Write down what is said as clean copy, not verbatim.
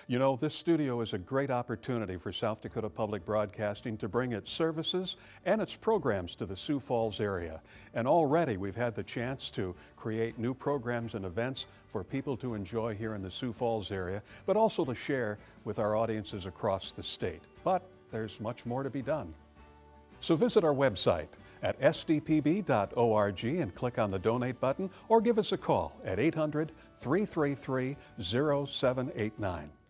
You know, this studio is a great opportunity for South Dakota Public Broadcasting to bring its services and its programs to the Sioux Falls area. And already we've had the chance to create new programs and events for people to enjoy here in the Sioux Falls area, but also to share with our audiences across the state. But there's much more to be done. So visit our website at sdpb.org and click on the donate button, or give us a call at 800-333-0789.